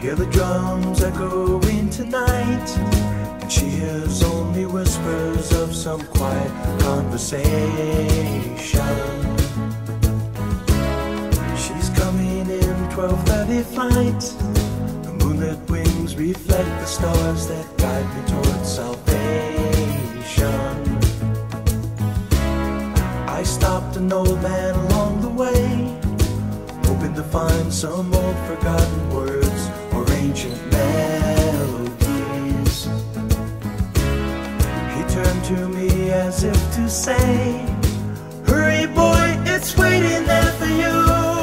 hear the drums echoing tonight, and she hears only whispers of some quiet conversation. She's coming in 12:30 flight. The moonlit wings reflect the stars that guide me towards salvation. I stopped an old man along the way, hoping to find some old forgotten words or ancient melodies. He turned to me as if to say, "Hurry boy, it's waiting there for you."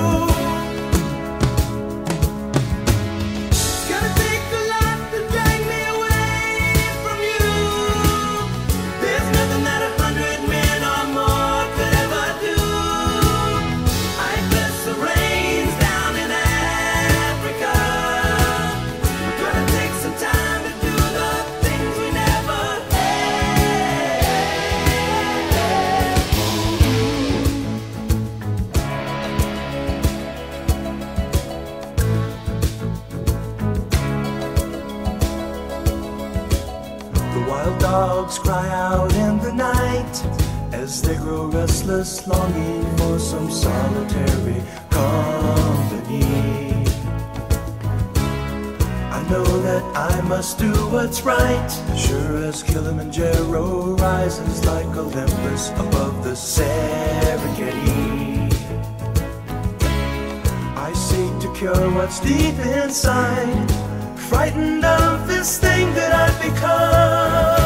Wild dogs cry out in the night as they grow restless, longing for some solitary company. I know that I must do what's right, sure as Kilimanjaro rises like Olympus above the Serengeti. I seek to cure what's deep inside, frightened of this thing that I've become.